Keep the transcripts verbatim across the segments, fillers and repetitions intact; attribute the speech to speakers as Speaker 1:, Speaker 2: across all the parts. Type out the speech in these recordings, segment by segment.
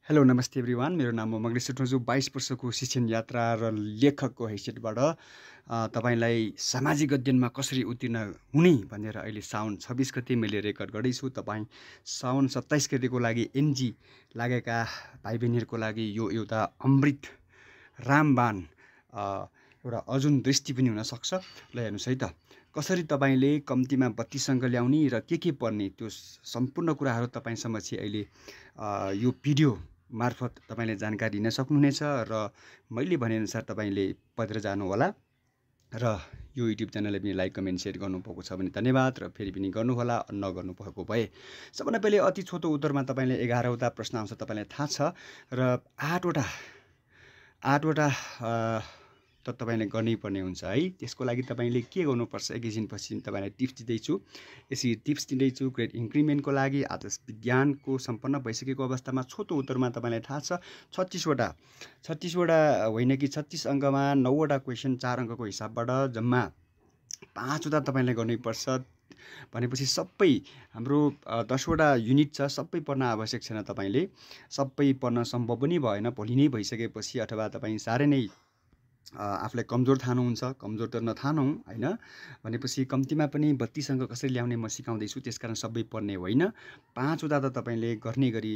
Speaker 1: Hello नमस्ते everyone, मेरो नाम हो मगरेश सुटोजु। बाइस वर्षको शिक्षण यात्रा र लेखकको हैसियतबाट अ, तपाईँलाई सामाजिक अध्ययनमा कसरी उत्तीर्ण हुने भनेर अहिले साउन छब्बिस गते मैले रेकर्ड गर्दैछु। तपाईँ साउन सत्ताइस गतेको लागि एनजी लागेका भाइ बहिनीहरूको लागि यो एउटा अमृत रामबाण अ, एउटा अजुन दृष्टि पनि हुनसक्छ। ल हेर्नुहोस् है त, कसरी तपाईँले कम्तीमा बत्तीस अङ्क ल्याउने र के के पढ्ने त्यो सम्पूर्ण कुराहरू तपाईँ समक्ष अहिले अ, यो भिडियो मार्फत तपाईँले जानकारी लिन सक्नुहुनेछ र मैले भनेअनुसार तपाईँले पढेर जानुहोला र यो युट्युब च्यानललाई पनि लाइक कमेन्ट सेयर गर्नुभएको छ भने धन्यवाद, र फेरि पनि गर्नुहोला नगर्नु भएको भए। सबभन्दा पहिले अति छोटो उत्तरमा तपाईँले एघारवटा प्रश्न आउँछ, तपाईँलाई थाहा छ, र आठवटा आठवटा त तपाईँले गर्नै पर्ने हुन्छ है। त्यसको लागि तपाईँले के गर्नुपर्छ एकैछिनपछि तपाईँलाई टिप्स दिँदैछु। यसरी टिप्स दिँदैछु ग्रेड इन्क्रिमेन्टको लागि। आज विज्ञानको सम्पन्न भइसकेको अवस्थामा छोटो उत्तरमा तपाईँलाई थाहा छ छत्तिसवटा छत्तिसवटा होइन कि छत्तिस अङ्कमा नौवटा क्वेसन चार अङ्कको हिसाबबाट जम्मा पाँचवटा तपाईँले गर्नैपर्छ। भनेपछि सबै हाम्रो दसवटा युनिट छ, सबै पढ्न आवश्यक छैन। तपाईँले सबै पढ्न सम्भव पनि भएन भोलि नै भइसकेपछि, अथवा तपाईँ साह्रै नै आफूलाई कमजोर ठान्नुहुन्छ। कमजोर त नठानौँ होइन, भनेपछि कम्तीमा पनि बत्तीस अङ्क कसरी ल्याउने म सिकाउँदैछु। त्यसकारण सबै पढ्ने होइन, पाँचवटा त तपाईँले गर्ने गरी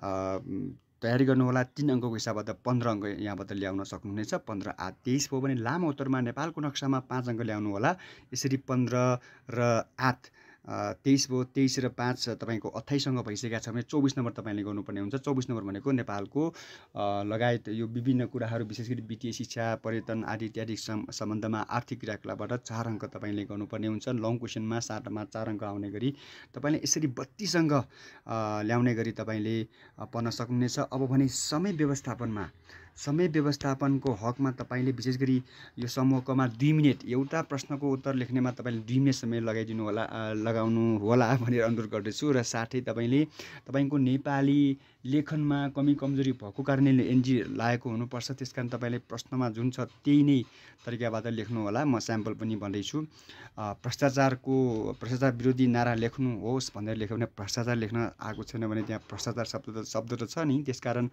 Speaker 1: तयारी गर्नुहोला। तिन अङ्कको हिसाबबाट पन्ध्र अङ्क यहाँबाट ल्याउन सक्नुहुनेछ। पन्ध्र आठ तेइस भयो भने लामो उत्तरमा नेपालको नक्सामा पाँच अङ्क ल्याउनु होला। यसरी पन्ध्र र आठ तेइस भयो, तेइस र पाँच तपाईँको अट्ठाइस अङ्क भइसकेका छ भने चौबिस नम्बर तपाईँले गर्नुपर्ने हुन्छ। चौबिस नम्बर भनेको नेपालको लगायत यो विभिन्न कुराहरू, विशेष गरी वित्तीय शिक्षा, पर्यटन आदि इत्यादि सम् सम्बन्धमा आर्थिक क्रियाकलापबाट चार अङ्क तपाईँले गर्नुपर्ने हुन्छ। लङ क्वेसनमा सातमा चार अङ्क आउने गरी तपाईँले यसरी बत्तीस अङ्क ल्याउने गरी तपाईँले पढ्न सक्नुहुनेछ। अब भने समय व्यवस्थापनमा समय व्यवस्थापनको हकमा तपाईँले विशेष गरी यो समूहकोमा दुई मिनट एउटा प्रश्नको उत्तर लेख्नेमा तपाईँले दुई मिनट समय लगाइदिनु होला लगाउनु होला भनेर अनुरोध गर्दछु। र साथै तपाईँले तपाईँको नेपाली लेखनमा कमी कमजोरी भएको कारणले एनजी लागेको हुनुपर्छ। त्यस कारण तपाईँले प्रश्नमा जुन छ त्यही नै तरिकाबाट लेख्नु होला। म स्याम्पल पनि भन्दैछु। भ्रष्टाचारको भ्रष्टाचार विरोधी नारा लेख्नुहोस् भनेर लेख्यो भने भ्रष्टाचार लेख्न आएको छैन भने त्यहाँ भ्रष्टाचार शब्द त शब्द त छ नि। त्यसकारण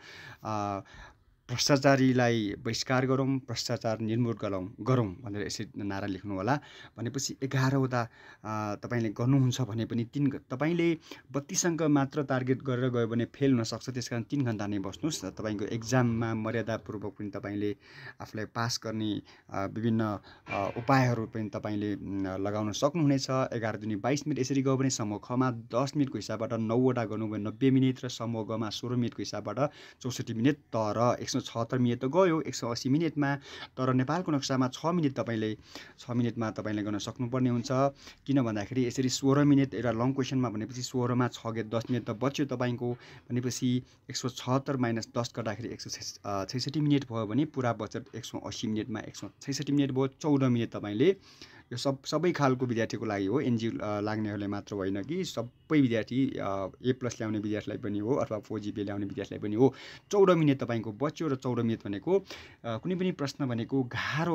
Speaker 1: भ्रष्टाचारीलाई बहिष्कार गरौँ, भ्रष्टाचार निर्मूल गरौँ गरौँ भनेर यसरी नारा लेख्नु होला। भनेपछि एघारवटा तपाईँले गर्नुहुन्छ भने पनि तिन तपाईँले बत्तीस अङ्क मात्र टार्गेट गरेर गयो भने फेल हुनसक्छ। त्यस कारण तिन घन्टा नै बस्नुहोस्। तपाईँको एक्जाममा मर्यादापूर्वक पनि तपाईँले आफूलाई पास गर्ने विभिन्न उपायहरू पनि तपाईँले लगाउन सक्नुहुनेछ। एघार दुनी बाइस मिनट यसरी गयो भने समूह खमा दस मिनटको हिसाबबाट नौवटा गर्नुभयो नब्बे मिनट, र समूह गमा सोह्र मिनटको हिसाबबाट चौसठी मिनट। तर एक सौ छहत्तर मिनट त गयो एक सौ अस्सी मिनटमा। तर नेपालको नक्सामा छ मिनट तपाईँले छ मिनटमा तपाईँले गर्न सक्नुपर्ने हुन्छ। किन भन्दाखेरि यसरी सोह्र मिनट एउटा लङ क्वेसनमा भनेपछि सोह्रमा छ गेट दस मिनट त बच्यो तपाईँको। भनेपछि एक सौ छहत्तर माइनस दस गर्दाखेरि एक सौ छैसठी मिनट भयो भने पुरा बचत एक सौ अस्सी मिनटमा एक सौ छैसठी मिनट भयो। चौध मिनट तपाईँले यो सब सबै खालको विद्यार्थीको लागि हो, एनजी लाग्नेहरूले मात्र होइन कि सबै विद्यार्थी ए प्लस ल्याउने विद्यार्थीलाई पनि हो, अथवा फोर जिपी ल्याउने विद्यार्थीलाई पनि हो। चौध मिनट तपाईँको बच्यो। र चौध मिनट भनेको कुनै पनि प्रश्न भनेको गाह्रो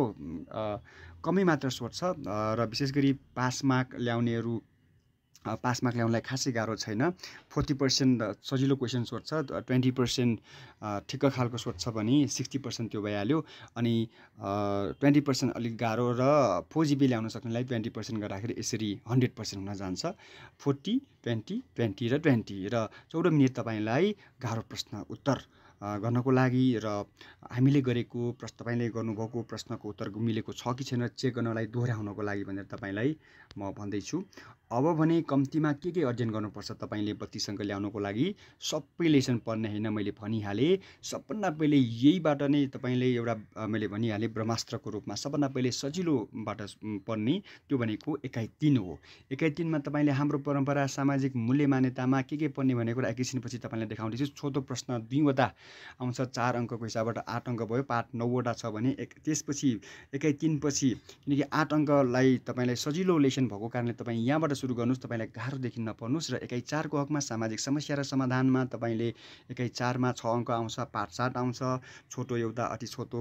Speaker 1: कमै मात्र सोध्छ, र विशेष गरी पास मार्क ल्याउनेहरू पास मार्क ल्याउनलाई खासै गाह्रो छैन। फोर्टी पर्सेन्ट सजिलो क्वेसन सोध्छ, ट्वेन्टी पर्सेन्ट ठिक्क खालको सोध्छ भने सिक्सटी पर्सेन्ट त्यो भइहाल्यो। अनि ट्वेन्टी पर्सेन्ट अलिक गाह्रो र फोर जिबी ल्याउन सक्नेलाई ट्वेन्टी पर्सेन्ट गर्दाखेरि यसरी हन्ड्रेड पर्सेन्ट हुन जान्छ। फोर्टी ट्वेन्टी ट्वेन्टी र ट्वेन्टी र चौध मिनट तपाईँलाई गाह्रो प्रश्न उत्तर गर्नको लागि, र हामीले गरेको प्रश्न तपाईँले गर्नुभएको प्रश्नको उत्तर मिलेको छ कि छैन चेक गर्नलाई दोहोऱ्याउनको लागि भनेर तपाईँलाई म भन्दैछु। अब भने कम्तीमा के के अध्ययन गर्नुपर्छ तपाईँले बत्तीस अङ्क ल्याउनको लागि। सबै लेसन पढ्ने होइन, मैले भनिहालेँ। सबभन्दा पहिले यहीबाट नै तपाईँले एउटा मैले भनिहालेँ ब्रह्मास्त्रको रूपमा सबभन्दा पहिले सजिलोबाट पढ्ने, त्यो भनेको एकाइ तिन हो। एकाइ तिनमा तपाईँले हाम्रो परम्परा सामाजिक मूल्य मान्यतामा के के पढ्ने भनेको एकैछिनपछि तपाईँलाई देखाउँदैछु। छोटो प्रश्न दुईवटा आउँछ, चार अङ्कको हिसाबबाट आठ अङ्क भयो। पाठ नौवटा छ भने एक त्यसपछि एकाइ तिन पछि, किनकि आठ अङ्कलाई तपाईँलाई सजिलो लेसन भएको कारणले तपाईँ यहाँबाट सुरु गर्नुहोस्। तपाईँलाई गाह्रोदेखि नपढ्नुहोस्। र एकाइ चारको हकमा सामाजिक समस्या र समाधानमा तपाईँले एकाइ चारमा छ अङ्क आउँछ, पाठ सात आउँछ। छोटो एउटा अति छोटो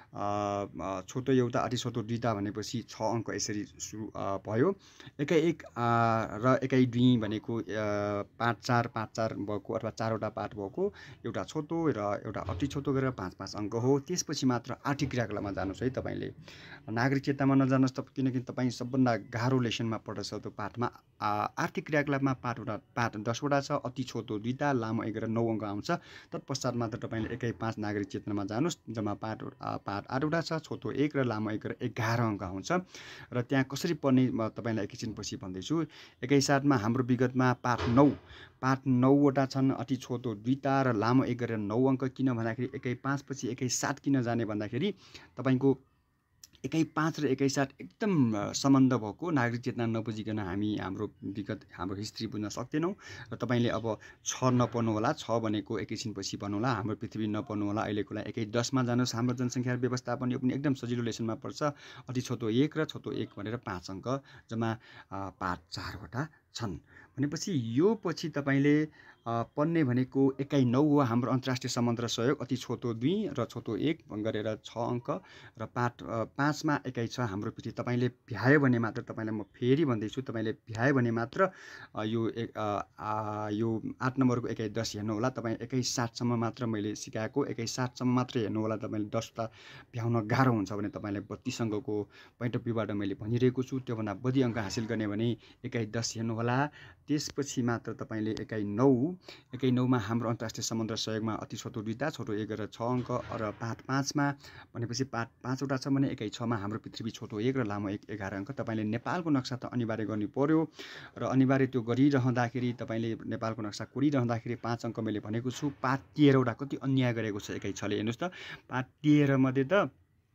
Speaker 1: छोटो एउटा अति छोटो दुईटा भनेपछि छ अङ्क यसरी सुरु भयो। एकै एक र एकै दुई भनेको पाँच चार पाँच चार भएको अथवा चारवटा पाठ भएको एउटा छोटो र एउटा अति छोटो गरेर पाँच पाँच अङ्क हो। त्यसपछि मात्र आर्थिक क्रियाकलापमा जानुहोस् है तपाईँले, नागरिक चेतनामा नजानुहोस् त, किनकि तपाईँ सबभन्दा गाह्रो लेसनमा पढ्छ त्यो पाठमा। आर्थिक क्रियाकलापमा पाठवटा पाठ दसवटा छ, अति छोटो दुईटा, लामो एक र नौ अङ्क आउँछ। तत्पश्चात मात्र तपाईँले एकै पाँच नागरिक चेतनामा जानुहोस्, जम्मा पाठ पाठ आठवटा छ, छोटो एक र लामो एक र एघार अङ्क आउँछ। र त्यहाँ कसरी पढ्ने म तपाईँलाई एकैछिनपछि भन्दैछु। एकैसाथमा हाम्रो विगतमा पाठ नौ पाठ नौवटा छन्, अति छोटो दुईटा र लामो एक गरेर नौ अङ्क। किन भन्दाखेरि एकै पाँचपछि एकै सात किन जाने भन्दाखेरि तपाईँको एकै पाँच र एकै सात एकदम सम्बन्ध भएको। नागरिक चेतना नबुझिकन हामी हाम्रो विगत हाम्रो हिस्ट्री बुझ्न सक्दैनौँ। र तपाईँले अब छ नपढ्नु होला, छ भनेको एकैछिनपछि पढ्नु होला, हाम्रो पृथ्वी नपढ्नु होला। अहिलेको लागि एकै दसमा जानुहोस्, हाम्रो जनसङ्ख्या व्यवस्थापन, यो पनि एकदम सजिलो लेसनमा पर्छ। अति छोटो एक र छोटो एक भनेर पाँच अङ्क, जम्मा पाठ चारवटा छन् भनेपछि यो पछि तपाईँले पढ्ने भनेको एकै नौ हो, हाम्रो अन्तर्राष्ट्रिय सम्बन्ध र सहयोग, अति छोटो दुई र छोटो एक गरेर छ अङ्क। र पाठ पाँचमा एकै छ हाम्रो पृथ्वी। तपाईँले भ्यायो भने मात्र, तपाईँलाई म फेरि भन्दैछु, तपाईँले भ्यायो भने मात्र यो एक यो आठ नम्बरको एकै दस हेर्नु होला। तपाईँ एकै सातसम्म मात्र मैले सिकाएको, एकै सातसम्म मात्र हेर्नु होला। तपाईँले दसवटा भ्याउन गाह्रो हुन्छ भने तपाईँलाई बत्तिस अङ्कको पोइन्ट अफ भ्यूबाट मैले भनिरहेको छु। त्योभन्दा बढी अङ्क हासिल गर्ने भने एकै दस हेर्नु होला। त्यसपछि मात्र तपाईँले एकै नौ एकै नौमा हाम्रो अन्तर्राष्ट्रिय सम्बन्ध र सहयोगमा अति छोटो दुईटा, छोटो एक गरेर छ अङ्क। र पाठ पाँचमा भनेपछि पाठ पाँचवटा छ भने एकै छमा हाम्रो पृथ्वी, छोटो एक र लामो एक एघार अङ्क। तपाईँले नेपालको नक्सा त अनिवार्य गर्नु पर्यो, र अनिवार्य त्यो गरिरहँदाखेरि तपाईँले नेपालको नक्सा कोरिरहँदाखेरि पाँच अङ्क मैले भनेको छु। पाठ तेह्रवटा कति अन्याय गरेको छ एकै छले, हेर्नुहोस् त। पाठ तेह्र मध्ये त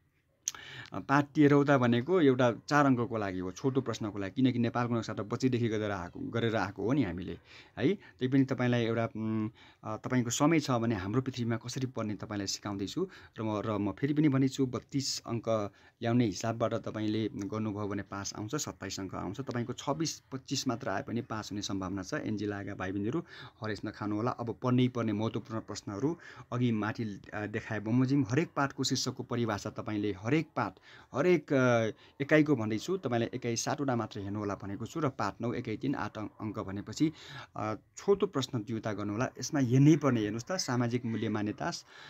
Speaker 1: पाठ तेह्रवटा भनेको एउटा चार अङ्कको लागि हो, छोटो प्रश्नको लागि, किनकि नेपालको नक्सा त बच्चैदेखि गरेर आएको गरेर आएको हो नि हामीले है। त्यही पनि तपाईँलाई एउटा तपाईँको समय छ भने हाम्रो पृथ्वीमा कसरी पढ्ने तपाईँलाई सिकाउँदैछु। र म र म फेरि पनि भनिछु, बत्तिस अङ्क ल्याउने हिसाबबाट तपाईँले गर्नुभयो भने पास आउँछ, सत्ताइस अङ्क आउँछ। तपाईँको छब्बिस पच्चिस मात्र आए पनि पास हुने सम्भावना छ। एनजी लागेका भाइ बहिनीहरू हरेस नखानु होला। अब पढ्नै पर्ने महत्त्वपूर्ण प्रश्नहरू अघि माथि देखाए बमोजिम हरेक पाठको शीर्षकको परिभाषा तपाईँले हरेक पाठ हरेक एकाइको भन्दैछु, तपाईँलाई एकै सातवटा मात्र हेर्नु होला भनेको छु। र पाठ नौ एकै तिन आठ अङ्क भनेपछि छोटो प्रश्न दुईवटा गर्नु होला। यसमा हेर्नै पर्ने, हेर्नुहोस् त, सामाजिक मूल्य मान्यता,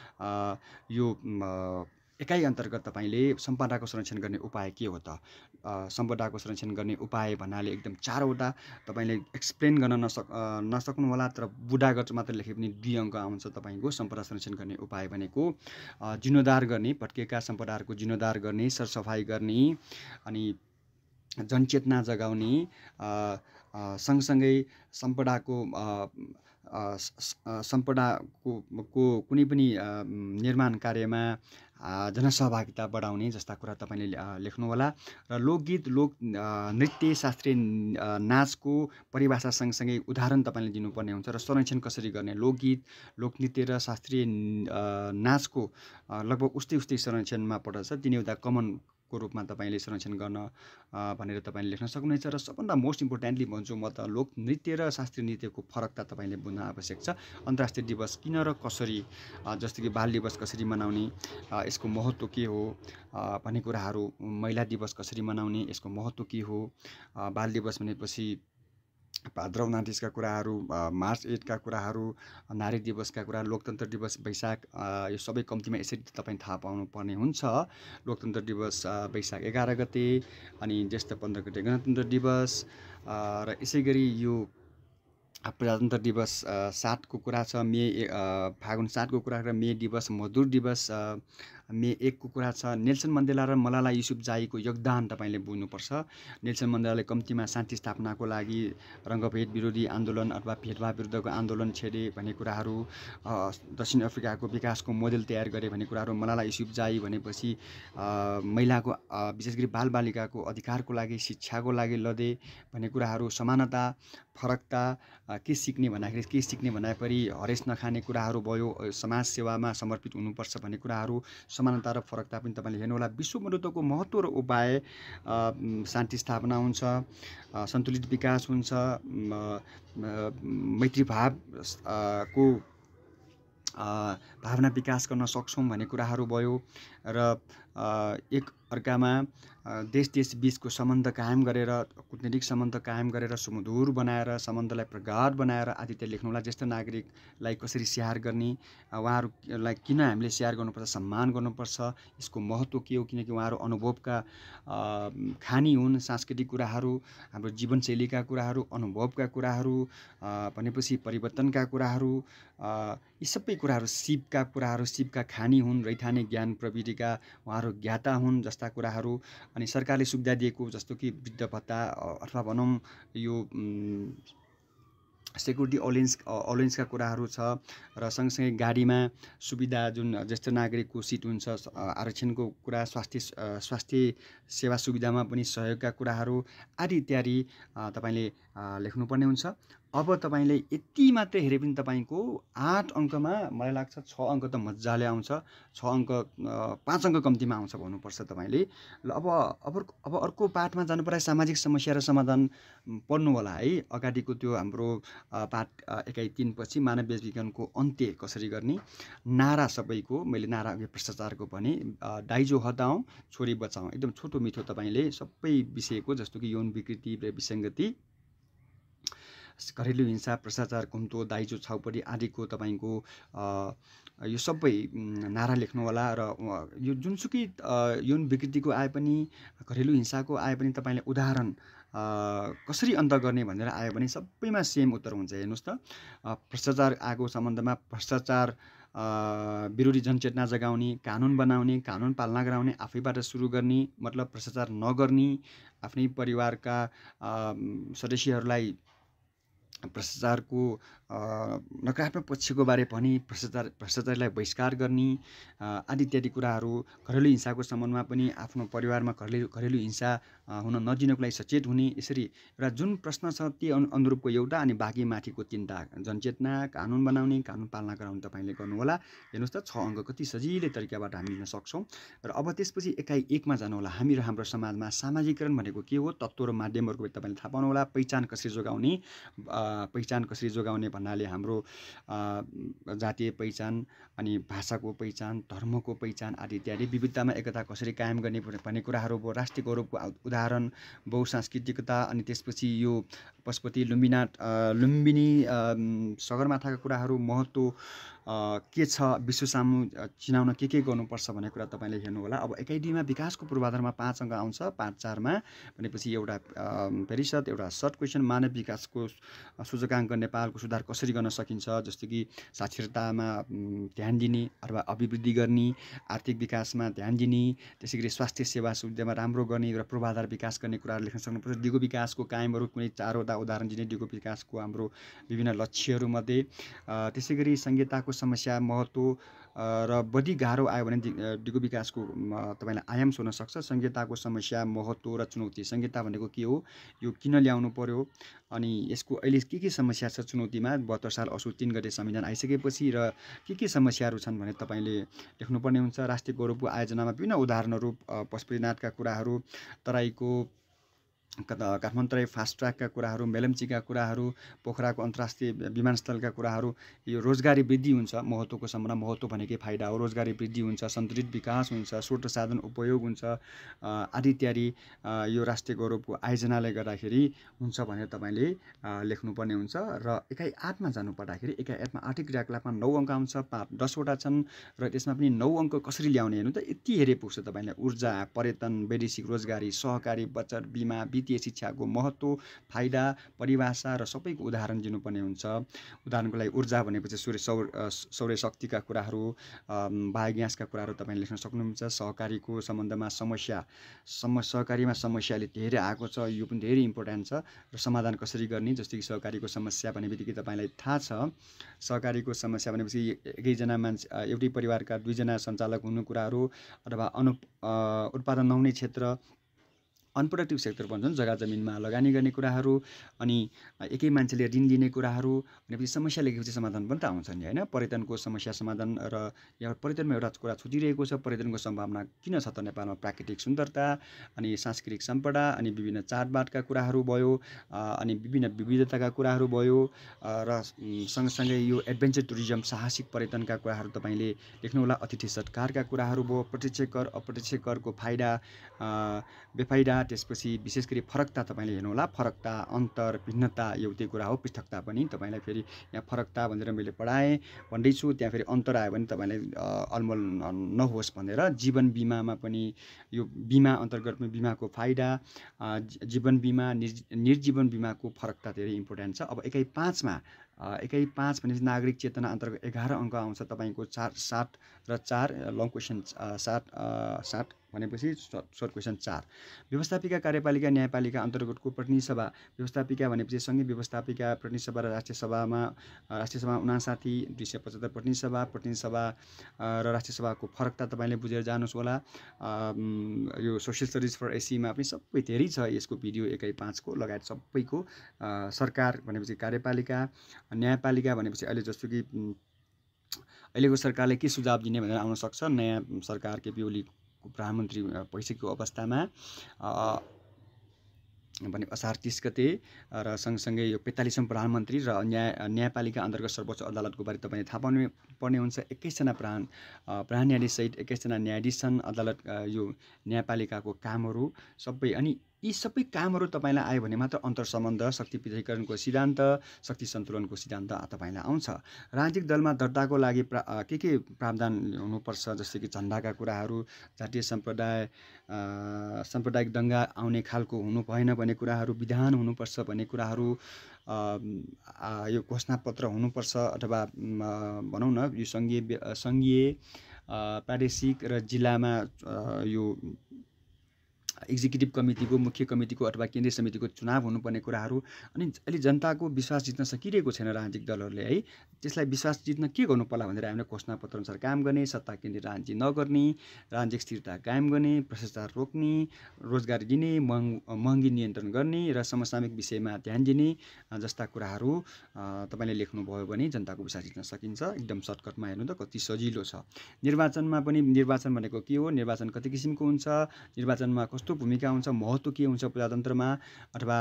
Speaker 1: यो एकाइ अन्तर्गत तपाईँले सम्पदाको संरक्षण गर्ने उपाय के हो त। सम्पदाको संरक्षण गर्ने उपाय भन्नाले एकदम चारवटा तपाईँले एक्सप्लेन गर्न नसक नसक्नु होला, तर बुढागत मात्र लेखे पनि दुई अङ्क आउँछ तपाईँको। सम्पदा संरक्षण गर्ने उपाय भनेको जीर्णोद्धार गर्ने, भत्केका सम्पदाहरूको जीर्णोद्धार गर्ने, सरसफाइ गर्ने, अनि जनचेतना जगाउने, सँगसँगै सम्पदाको सम्पदाको को कुनै पनि निर्माण कार्यमा जनसहभागिता बढाउने जस्ता कुरा तपाईँले लेख्नु होला। र लोकगीत, लोक नृत्य, शास्त्रीय नाचको परिभाषा सँगसँगै उदाहरण तपाईँले दिनुपर्ने हुन्छ। र संरक्षण कसरी गर्ने, लोकगीत, लोकनृत्य र शास्त्रीय नाचको लगभग उस्तै उस्तै संरक्षणमा पर्दछ, तिनीवटा कमन को रूपमा तपाईँले संरक्षण गर्न भनेर तपाईँले लेख्न सक्नुहुनेछ। र सबभन्दा मोस्ट इम्पोर्टेन्टली भन्छु म त, लोक नृत्य र शास्त्रीय नृत्यको फरकता तपाईँले बुझ्न आवश्यक छ। अन्तर्राष्ट्रिय दिवस किन र कसरी, जस्तो कि बाल दिवस कसरी मनाउने, यसको महत्त्व के हो भन्ने कुराहरू, महिला दिवस कसरी मनाउने, यसको महत्त्व के हो, बाल दिवस भनेपछि भाद्र उनातिसका कुराहरू, मार्च एटका कुराहरू, नारी दिवसका कुरा, लोकतन्त्र दिवस वैशाख, यो सबै कम्तीमा यसरी तपाईँ थाहा पाउनु पर्ने हुन्छ। लोकतन्त्र दिवस वैशाख एघार गते, अनि ज्येष्ठ पन्ध्र गते गणतन्त्र दिवस, र यसै गरी यो प्रजातन्त्र दिवस सातको कुरा छ, मे फागुन सातको कुरा र मे दिवस, मजदुर दिवस मे एकको कुरा छ। नेल्सन मण्डेला र मलाला युसुफजाईको योगदान तपाईँले बुझ्नुपर्छ। नेल्सन मण्डेलाले कम्तीमा शान्ति स्थापनाको लागि रङ्गभेद विरोधी आन्दोलन अथवा भेदभाव विरुद्धको आन्दोलन छेडे भन्ने कुराहरू, दक्षिण अफ्रिकाको विकासको मोडेल तयार गरे भन्ने कुराहरू, मलाला युसुफजाई भनेपछि महिलाको विशेष गरी बालबालिकाको अधिकारको लागि, शिक्षाको लागि लडे भन्ने कुराहरू, समानता, फरकता, के सिक्ने भन्दाखेरि के सिक्ने भन्दाखेरि हरेस नखाने कुराहरू भयो, समाज सेवामा समर्पित हुनुपर्छ भन्ने कुराहरू, समानता र फरकता पनि तपाईँले हेर्नु होला। विश्व बन्धुत्वको महत्त्व र उपाय, शान्ति स्थापना हुन्छ, सन्तुलित विकास हुन्छ, मैत्रीभाव को भावना विकास गर्न सक्छौँ भन्ने कुराहरू भयो र एक अर्कामा देश देश बिचको सम्बन्ध कायम गरेर कूटनीतिक सम्बन्ध कायम गरेर सुमधुर बनाएर सम्बन्धलाई प्रगाढ बनाएर आदि इत्यादि लेख्नुहोला। ज्येष्ठ नागरिकलाई कसरी स्याहार गर्ने, उहाँहरूलाई किन हामीले स्याहार गर्नुपर्छ, सम्मान गर्नुपर्छ, यसको महत्त्व के हो, किनकि उहाँहरू अनुभवका खानी हुन्। सांस्कृतिक कुराहरू, हाम्रो जीवनशैलीका कुराहरू, अनुभवका कुराहरू भनेपछि परिवर्तनका कुराहरू, यी सबै कुराहरू सिपका कुराहरू, सिपका खानी हुन्। रैथाने ज्ञान प्रविधिका उहाँहरू ज्ञाता हुन् जस्ता कुराहरू। अनि सरकारले सुविधा दिएको जस्तो कि वृद्ध भत्ता अथवा भनौँ यो सेक्युरिटी अलाउन्स अलाउन्सका कुराहरू छ र सँगसँगै गाडीमा सुविधा जुन ज्येष्ठ नागरिकको सिट हुन्छ, आरक्षणको कुरा, स्वास्थ्य स्वास्थ्य सेवा सुविधामा पनि सहयोगका कुराहरू आदि इत्यादि तपाईँले लेख्नुपर्ने हुन्छ। अब तपाईँले यति मात्रै हेरे पनि तपाईँको आठ अङ्कमा मलाई लाग्छ छ अङ्क त मजाले आउँछ। छ अङ्क पाँच अङ्क कम्तीमा आउँछ भन्नुपर्छ तपाईँले। ल अब अब अब अर्को पाठमा जानु पर्यो, सामाजिक समस्या र समाधान पढ्नु होला है। अगाडिको त्यो हाम्रो पाठ एकाइ तिन पछि मानव बेस विज्ञानको अन्त्य कसरी गर्ने, नारा सबैको, मैले नारा अघि भ्रष्टाचारको भने, दाइजो हटाऊँ छोरी बचाऊँ, एकदम छोटो मिठो तपाईँले सबै विषयको जस्तो कि यौन विकृति र विसङ्गति, घरेलु हिंसा, भ्रष्टाचार, घुम्तो, दाइजो छाउपडी आदिको तपाईँको यो सबै नारा लेख्नु होला। र यो जुनसुकै यौन विकृतिको आए पनि, घरेलु हिंसाको आए पनि तपाईँले उदाहरण कसरी अन्त गर्ने भनेर आयो भने सबैमा सेम उत्तर हुन्छ। हेर्नुहोस् त, भ्रष्टाचार आएको सम्बन्धमा भ्रष्टाचार विरोधी जनचेतना जगाउने, कानुन बनाउने, कानुन पालना गराउने, आफैबाट सुरु गर्ने, मतलब भ्रष्टाचार नगर्ने, आफ्नै परिवारका सदस्यहरूलाई भ्रष्टाचारको नकारात्मक पक्षको बारे भनी भ्रष्टाचार भ्रष्टाचारीलाई बहिष्कार गर्ने आदि इत्यादि कुराहरू। घरेलु हिंसाको सम्बन्धमा पनि आफ्नो परिवारमा घरेलु घरेलु हिंसा हुन नदिनको लागि सचेत हुने। यसरी एउटा जुन प्रश्न छ त्यही अनु अनुरूपको एउटा अनि बाँकी माथिको तिनवटा, जनचेतना, कानुन बनाउने, कानुन पालना गराउने तपाईँले गर्नुहोला। हेर्नुहोस् त, छ अङ्क कति सजिलै तरिकाबाट हामी लिन सक्छौँ। र अब त्यसपछि एकाइ एकमा जानु होला। हामी र हाम्रो समाजमा सामाजिकरण भनेको के हो, तत्त्व र माध्यमहरूको तपाईँले थाहा पाउनुहोला। पहिचान कसरी जोगाउने, पहिचान कसरी जोगाउने भन्नाले हाम्रो जातीय पहिचान अनि भाषाको पहिचान, धर्मको पहिचान आदि इत्यादि, विविधतामा एकता कसरी कायम गर्ने भन्ने कुराहरू भयो। राष्ट्रिय गौरवको उदाहरण, बहुसांस्कृतिकता, अनि त्यसपछि यो पशुपति लुम्बिना लुम्बिनी सगरमाथाका कुराहरू, महत्त्व के छ, विश्व सामु चिनाउन के के गर्नुपर्छ भन्ने कुरा तपाईँले हेर्नु होला। अब एकाइ डीमा विकासको पूर्वाधारमा पाँच अङ्क आउँछ। पाँच चारमा भनेपछि एउटा भेरी सर्ट एउटा सर्ट क्वेसन, मानव विकासको सूचकाङ्क नेपालको सुधार कसरी गर्न सकिन्छ, जस्तो कि साक्षरतामा ध्यान दिने अथवा अभिवृद्धि गर्ने, आर्थिक विकासमा ध्यान दिने, त्यसै गरी स्वास्थ्य सेवा सुविधामा राम्रो गर्ने र पूर्वाधार विकास गर्ने कुराहरू लेख्न सक्नुपर्छ। दिगो विकासको कायमहरू कुनै चारवटा उदाहरण दिने, दिगो विकासको हाम्रो विभिन्न लक्ष्यहरूमध्ये। त्यसै गरी संहिताको समस्या, महत्त्व र बढी गाह्रो आयो भने दिगो विकासको तपाईँलाई आयाम सोध्न सक्छ। संहिताको समस्या, महत्त्व र चुनौती। संहिता भनेको के हो, यो किन ल्याउनु पर्यो, अनि यसको अहिले के के समस्या छ चुनौतीमा। बहत्तर साल असोज तिन गते संविधान आइसकेपछि र के के समस्याहरू छन् भने तपाईँले लेख्नुपर्ने हुन्छ। राष्ट्रिय गौरवको आयोजनामा विभिन्न उदाहरणहरू, पशुपतिनाथका कुराहरू, तराईको काठमाडौँ तराई फास्ट ट्र्याकका कुराहरू, मेलम्चीका कुराहरू, पोखराको अन्तर्राष्ट्रिय विमानस्थलका कुराहरू। यो रोजगारी वृद्धि हुन्छ, महत्त्वको सम्बन्ध, महत्त्व भनेकै फाइदा हो। रोजगारी वृद्धि हुन्छ, सन्तुलित विकास हुन्छ, स्रोत साधन उपयोग हुन्छ आदि इत्यादि यो राष्ट्रिय गौरवको आयोजनाले गर्दाखेरि हुन्छ भनेर तपाईँले लेख्नुपर्ने हुन्छ। र एकाइ आठमा जानु पर्दाखेरि एकाइ आठमा आर्थिक क्रियाकलापमा नौ अङ्क आउँछ। पाँच दसवटा छन् र त्यसमा पनि नौ अङ्क कसरी ल्याउने हेर्नु त, यति हेरे पुग्छ तपाईँलाई। ऊर्जा, पर्यटन, वैदेशिक रोजगारी, सहकारी, बचत, बिमा, वित्तीय शिक्षाको महत्त्व, फाइदा, परिभाषा र सबैको उदाहरण दिनुपर्ने हुन्छ। उदाहरणको लागि ऊर्जा भनेपछि सूर्य सौर सौर्य शक्तिका कुराहरू, बायोग्यासका कुराहरू तपाईँले लेख्न सक्नुहुन्छ। सहकारीको सम्बन्धमा समस्या, सम सहकारीमा समस्याले धेरै आएको छ, यो पनि धेरै इम्पोर्टेन्ट छ। र समाधान कसरी गर्ने, जस्तो कि सहकारीको समस्या भन्ने बित्तिकै तपाईँलाई थाहा छ। सहकारीको समस्या भनेपछि एकैजना मान्छे, एउटै परिवारका दुईजना सञ्चालक हुनु कुराहरू, अथवा अनु उत्पादन नहुने क्षेत्र, अनप्रोडक्टिभ सेक्टर भन्छन्, जग्गा जमिनमा लगानी गर्ने कुराहरू, अनि एकै मान्छेले ऋण लिने कुराहरू, भनेपछि समस्या लेखेपछि समाधान पनि त आउँछ नि होइन। पर्यटनको समस्या समाधान, र यहाँ पर्यटनमा एउटा कुरा छुटिरहेको छ, पर्यटनको सम्भावना किन छ त नेपालमा? प्राकृतिक सुन्दरता, अनि सांस्कृतिक सम्पदा, अनि विभिन्न चाडबाडका कुराहरू भयो, अनि विभिन्न विविधताका कुराहरू भयो, र सँगसँगै यो एडभेन्चर टुरिज्म, साहसिक पर्यटनका कुराहरू तपाईँले लेख्नुहोला। अतिथि सत्कारका कुराहरू भयो, प्रत्यक्ष कर अप्रत्यक्ष करको फाइदा बेफाइदा, त्यसपछि विशेष गरी फरकता तपाईँले हेर्नुहोला। फरकता, अन्तर, भिन्नता एउटै कुरा हो, पृथकता पनि। तपाईँलाई फेरि यहाँ फरकता भनेर मैले पढाएँ भन्दैछु, त्यहाँ फेरि अन्तर आयो भने तपाईँलाई अलमल नहोस् भनेर। जीवन बिमामा पनि यो बिमा अन्तर्गतमा बिमाको फाइदा, जीवन बिमा, निर्जीवन बिमाको फरकता धेरै इम्पोर्टेन्ट छ। अब एकाइ पाँचमा एकाइ पाँच भनेपछि नागरिक चेतना अन्तर्गत एघार अङ्क आउँछ तपाईँको। चार सात र चार लङ क्वेसन, सात सात भनेपछि सर्ट क्वेसन चार। व्यवस्थापिका कार्यपालिका न्यायपालिका अन्तर्गतको प्रतिनिधि सभा। व्यवस्थापिका भनेपछि सङ्घीय व्यवस्थापिका प्रतिनिधि सभा र राष्ट्रिय सभामा राष्ट्रिय सभा उनासाठी, दुई सय पचहत्तर प्रतिनिधि सभा। प्रतिनिधि सभा र राष्ट्रिय सभाको फरकता तपाईँले बुझेर जानुहोस् होला। यो सोसियल स्टडिज फर एसीमा पनि सबै धेरै छ यसको भिडियो, एकाइ पाँचको लगायत सबैको। सरकार भनेपछि कार्यपालिका, न्यायपालिका भनेपछि अहिले जस्तो कि अहिलेको सरकारले के सुझाव दिने भनेर आउन सक्छ। नयाँ सरकार केपी ओली प्रधानमन्त्री भइसकेको अवस्थामा भने असार तीस गते, र सँगसँगै यो पैँतालिसौँ प्रधानमन्त्री र न्याय न्यायपालिका अन्तर्गत सर्वोच्च अदालतको बारे तपाईँले थाहा पाउनु पर्ने हुन्छ। एक्काइसजना प्रधान प्रधान न्यायाधीशसहित एक्काइसजना न्यायाधीश छन् अदालत, यो न्यायपालिकाको कामहरू सबै। अनि यी सबै कामहरू तपाईँलाई आयो भने मात्र अन्तर सम्बन्ध, शक्ति पृथकीकरणको सिद्धान्त, शक्ति सन्तुलनको सिद्धान्त तपाईँलाई आउँछ। राजनीतिक दलमा दर्ताको लागि प्रा के के प्रावधान हुनुपर्छ, जस्तै कि झन्डाका कुराहरू, जातीय सम्प्रदाय साम्प्रदायिक दङ्गा आउने खालको हुनु भएन भन्ने कुराहरू, विधान हुनुपर्छ भन्ने कुराहरू, यो घोषणापत्र हुनुपर्छ, अथवा भनौँ न यो सङ्घीय सङ्घीय प्रादेशिक र जिल्लामा यो एक्जिक्युटिभ कमिटीको, मुख्य कमिटीको अथवा केन्द्रीय समितिको चुनाव हुनुपर्ने कुराहरू। अनि अहिले जनताको विश्वास जित्न सकिरहेको छैन राजनीतिक दलहरूले है। त्यसलाई विश्वास जित्न के गर्नु पर्ला भनेर हामीले घोषणापत्र अनुसार काम गर्ने, सत्ता केन्द्रित राजनीति नगर्ने, राजनीतिक स्थिरता कायम गर्ने, भ्रष्टाचार रोक्ने, रोजगारी दिने, महँग महँगी नियन्त्रण गर्ने र समसामयिक विषयमा ध्यान दिने जस्ता कुराहरू तपाईँले लेख्नुभयो भने जनताको विश्वास जित्न सकिन्छ। एकदम सर्टकटमा हेर्नु त कति सजिलो छ। निर्वाचनमा पनि, निर्वाचन भनेको के हो, निर्वाचन कति किसिमको हुन्छ, निर्वाचनमा कस्तो भूमिका हुन्छ, महत्त्व के हुन्छ प्रजातन्त्रमा, अथवा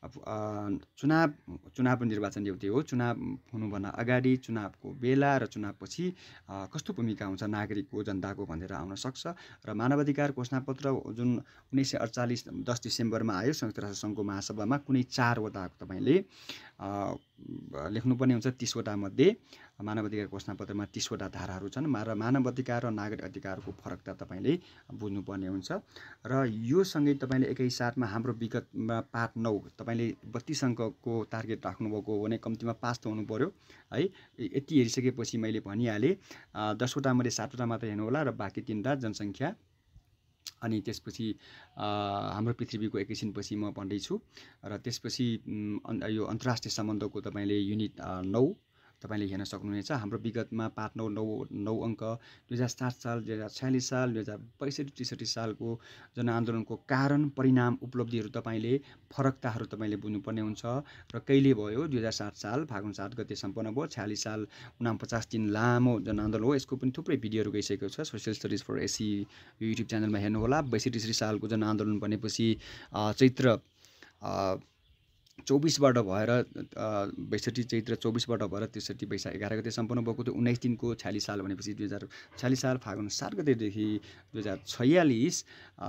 Speaker 1: चुनाव चुनाव निर्वाचन एउटै हो। चुनाव हुनुभन्दा अगाडि, चुनावको बेला र चुनावपछि कस्तो भूमिका हुन्छ नागरिकको, जनताको भनेर आउन सक्छ। र मानवाधिकार घोषणापत्र जुन उन्नाइस सय अडचालिस दस डिसेम्बरमा आयो संयुक्त राष्ट्र सङ्घको महासभामा, कुनै चारवटा तपाईँले लेख्नुपर्ने हुन्छ। तिसवटा मध्ये मानवाधिकार घोषणापत्रमा तिसवटा धाराहरू छन्, र मानवाधिकार र नागरिक अधिकारको फरकता तपाईँले बुझ्नुपर्ने हुन्छ। र यो सँगै तपाईँले एकै साथमा हाम्रो विगतमा पाठ नौ तपाईँले बत्तिस अङ्कको टार्गेट राख्नुभएको हो भने कम्तीमा पास त हुनु पऱ्यो है। यति हेरिसकेपछि मैले भनिहालेँ, दसवटा मध्ये सातवटा मात्र हेर्नु होला, र बाँकी तिनवटा जनसङ्ख्या, अनि त्यसपछि हाम्रो पृथ्वीको एकैछिनपछि म भन्दैछु। र त्यसपछि यो अन्तर्राष्ट्रिय सम्बन्धको तपाईँले युनिट नौ तपाईँले हेर्न सक्नुहुनेछ। हाम्रो विगतमा पाठ नौ नौ नौ अङ्क दुई हजार सात साल, दुई हजार छयालिस साल, दुई हजार पैँसठी त्रिसठी सालको जनआन्दोलनको कारण, परिणाम, उपलब्धिहरू तपाईँले, फरकताहरू तपाईँले बुझ्नुपर्ने हुन्छ। र कहिले भयो, दुई हजार सात साल फागुन सात गते सम्पन्न भयो। छयालिस साल उनापचास दिन लामो जनआन्दोलन हो। यसको पनि थुप्रै भिडियोहरू गइसकेको छ, सोसियल स्टडिज फर एसी यो युट्युब च्यानलमा हेर्नुहोला। बैसठी त्रिसठी सालको जनआन्दोलन भनेपछि चैत्र चौबिसबाट भएर बैसठी चैत्र चौबिसबाट भएर त्रिसठी वैशाख एघार गते सम्पन्न भएको थियो। उन्नाइस दिनको छयालिस साल भनेपछि दुई हजार छयालिस साल फागुन सात गतेदेखि दुई हजार छयालिस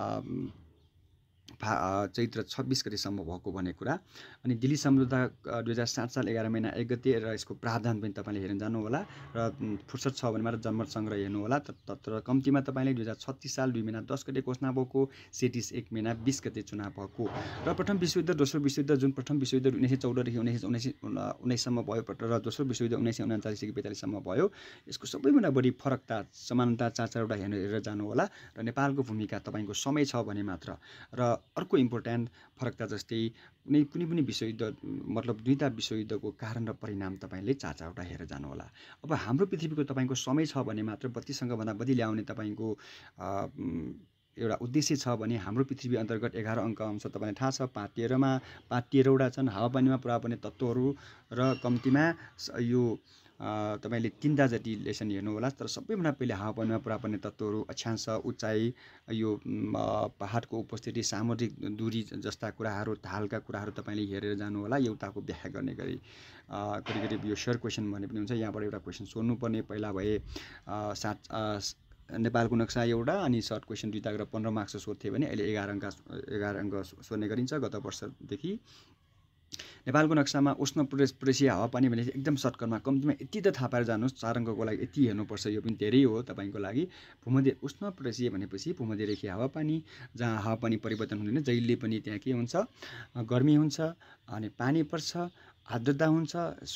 Speaker 1: फा चैत्र छब्बिस गतेसम्म भएको भन्ने कुरा। अनि दिल्ली सम्झौता दुई हजार सात साल एघार महिना एक गते, र यसको प्रावधान पनि तपाईँले हेर्न जानु होला। र फुर्सद छ भने मात्र जनमत सङ्ग्रह हेर्नु होला। तर कम्तीमा तपाईँले दुई हजार छत्तिस साल दुई महिना दस गते घोषणा भएको, सेटिस एक महिना बिस गते चुनाव भएको। र प्रथम विश्वयुद्ध, दोस्रो विश्वयुद्ध, जुन प्रथम विश्वयुद्ध उन्नाइस सय चौधदेखि उन्नाइस उन्नाइस उन्नाइससम्म भयो, र दोस्रो विश्वयुद्ध उन्नाइस सय उनाचालिसदेखि पैँतालिससम्म भयो। यसको सबैभन्दा बढी फरकता, समानता चार चारवटा हेर्न हेरेर जानु होला। र नेपालको भूमिका तपाईँको समय छ भने मात्र। र अर्को इम्पोर्टेन्ट फरकता जस्तै कुनै कुनै पनि विश्वयुद्ध, मतलब दुईवटा विश्वयुद्धको कारण र परिणाम तपाईँले चार चारवटा हेरेर जानु होला। अब हाम्रो पृथ्वीको तपाईँको समय छ भने मात्र बत्तिस अङ्कभन्दा बढी ल्याउने तपाईँको एउटा उद्देश्य छ भने हाम्रो पृथ्वी अन्तर्गत एघार अङ्क आउँछ। तपाईँलाई थाहा छ पाँच तेह्रमा पाँच तेह्रवटा छन् हावापानीमा पुरा पर्ने तत्त्वहरू र कम्तीमा यो तपाईँले तिनवटा जति लेसन हेर्नु होला। तर सबैभन्दा पहिले हावापानीमा पुरा पर्ने तत्त्वहरू अक्षांश, उचाइ, यो पहाडको उपस्थिति, सामुद्रिक दूरी जस्ता कुराहरू, ढालका कुराहरू तपाईँले हेरेर जानु होला एउटाको व्याख्या गर्ने गरी। करिब करिब यो सर्ट क्वेसन भने पनि हुन्छ। यहाँबाट एउटा क्वेसन सोध्नुपर्ने पहिला भए सात नेपालको नक्सा एउटा अनि सर्ट क्वेसन दुईवटा गरेर पन्ध्र मार्क्स सोध्थ्यो भने अहिले एघार अङ्क एघार अङ्क सोध्ने गरिन्छ गत वर्षदेखि। नेपालको नक्सामा उष्ण प्रदेश प्रदेशीय हावापानी भने एकदम सर्टकटमा कम्तीमा यति त थाहा पाएर जानुहोस्। चार अङ्कको लागि यति हेर्नुपर्छ, यो पनि धेरै हो तपाईँको लागि। भूमध्य उष्ण प्रदेशीय भनेपछि भूमध्य रेखीय हावापानी, जहाँ हावापानी परिवर्तन हुँदैन, जहिले पनि त्यहाँ के हुन्छ, गर्मी हुन्छ अनि पानी पर्छ, आर्द्रता हुन्छ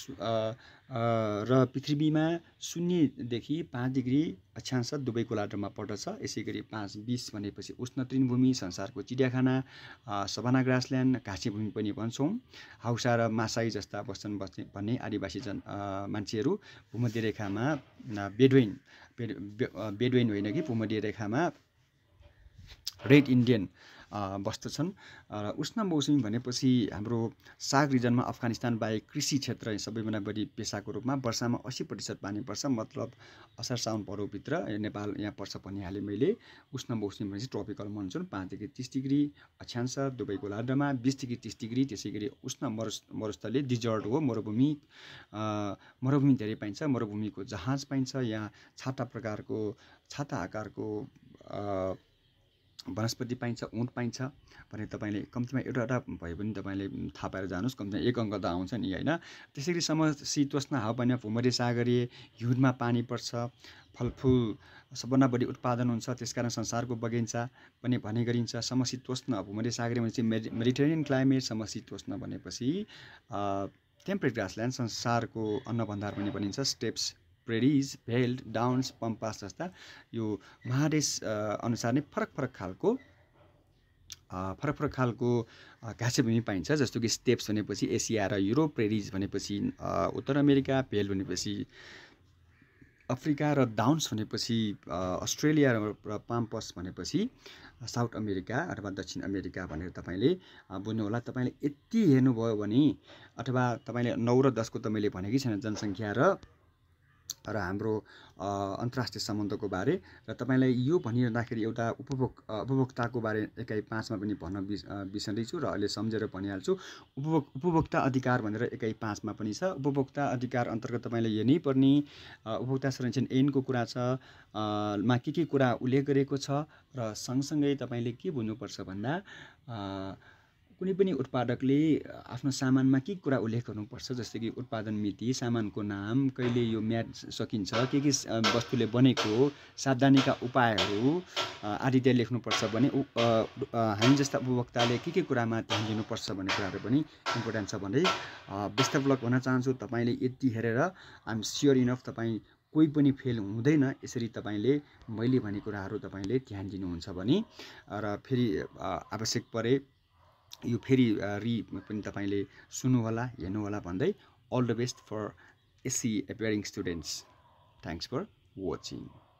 Speaker 1: र पृथ्वीमा शून्यदेखि पाँच डिग्री अक्षांश दुवै गोलार्धमा पर्दछ। यसै गरी पाँच बिस भनेपछि उष्ण तृणभूमि, संसारको चिडियाखाना, सभाना ग्रासल्यान्ड, घाँसे भूमि पनि भन्छौँ। हाउसा र मासाई जस्ता बस्छन् बस्ने भन्ने आदिवासी जन मान्छेहरू भूमध्य रेखामा बेडवेन बेडवेन होइन कि भूमध्य रेखामा रेड इन्डियन बस्दछन्। र उष्ण मौसमी भनेपछि हाम्रो साग रिजनमा अफगानिस्तान बाहेक कृषि क्षेत्र सबैभन्दा बढी पेसाको रूपमा वर्षामा अस्सी प्रतिशत पानी पर्छ। मतलब असार साउन भदौभित्र नेपाल यहाँ पर्छ भनिहालेँ मैले। उष्ण मौसमी भनेपछि ट्रोपिकल मनसुन पाँचदेखि तिस डिग्री अक्षांश दुवै गोलार्धमा, बिसदेखि तिस डिग्री। त्यसै गरी उष्ण मरुस् मरुस्थली डिजर्ट हो, मरुभूमि मरुभूमि धेरै पाइन्छ। मरुभूमिको जहाज पाइन्छ। यहाँ छाता प्रकारको छाता आकारको वनस्पति पाइन्छ, ऊँट पाइन्छ भने तपाईँले कम्तीमा एउटा एउटा भयो भने तपाईँले थाहा पाएर जानुहोस्। कम्तीमा एक अङ्क त आउँछ नि होइन। त्यसै गरी समशीतोष्ण हावापानीमा भूमध्य सागरीय हिउँदमा पानी पर्छ, फलफुल सबभन्दा बढी उत्पादन हुन्छ, त्यसकारण संसारको बगैँचा पनि भन्ने गरिन्छ। समशीतोष्ण भूमध्य सागरीय भनेपछि मेडिटेरियन क्लाइमेट, समशीतोष्ण भनेपछि टेम्परेट ग्रासल्यान्ड, संसारको अन्न भण्डार पनि भनिन्छ। Steppes, prairies, veld, downs, pampas जस्ता यो महादेश अनुसार नै फरक फरक खालको फरक फरक खालको घाँसे भूमि पाइन्छ। जस्तो कि स्टेप्स भनेपछि एसिया र युरोप, प्रेरिज भनेपछि उत्तर अमेरिका, भेल्ड भनेपछि अफ्रिका र डाउन्स भनेपछि अस्ट्रेलिया र पाम्पस भनेपछि साउथ अमेरिका अथवा दक्षिण अमेरिका भनेर तपाईँले बुझ्नु होला। तपाईँले यति हेर्नुभयो भने अथवा तपाईँले नौ र दसको त मैले भनेकै छैन जनसङ्ख्या र र हाम्रो अन्तर्राष्ट्रिय सम्बन्धको बारे। र तपाईँलाई यो भनिरहँदाखेरि एउटा उपभोग उपभोक्ताको बारे एकाइ पाँचमा पनि भन्न बिस बिर्सँदैछु र अहिले सम्झेर भनिहाल्छु। उपभोग उपभोक्ता अधिकार भनेर एकाइ पाँचमा पनि छ। उपभोक्ता अधिकार अन्तर्गत तपाईँले हेर्नै पर्ने उपभोक्ता संरक्षण ऐनको कुरा छ, मा के के कुरा उल्लेख गरेको छ। र सँगसँगै तपाईँले के बुझ्नुपर्छ भन्दा कुनै पनि उत्पादकले आफ्नो सामानमा के कुरा उल्लेख गर्नुपर्छ, जस्तै कि उत्पादन मिति, सामानको नाम, कहिले यो म्याद सकिन्छ, के के वस्तुले बनेको, सावधानीका उपायहरू आदि त्यहाँ लेख्नुपर्छ भने हामी जस्ता उपभोक्ताले के के कुरामा ध्यान दिनुपर्छ भन्ने कुराहरू पनि इम्पोर्टेन्ट छ भन्दै बेस्ट अफ लक भन्न चाहन्छु। तपाईँले यति हेरेर आइ एम स्योर इनफ तपाईँ कोही पनि फेल हुँदैन। यसरी तपाईँले मैले भने कुराहरू तपाईँले ध्यान दिनुहुन्छ भने र फेरि आवश्यक परे यो फेरि रि पनि तपाईँले सुन्नुहोला, हेर्नुहोला भन्दै all the best for SEE appearing students. Thanks for watching.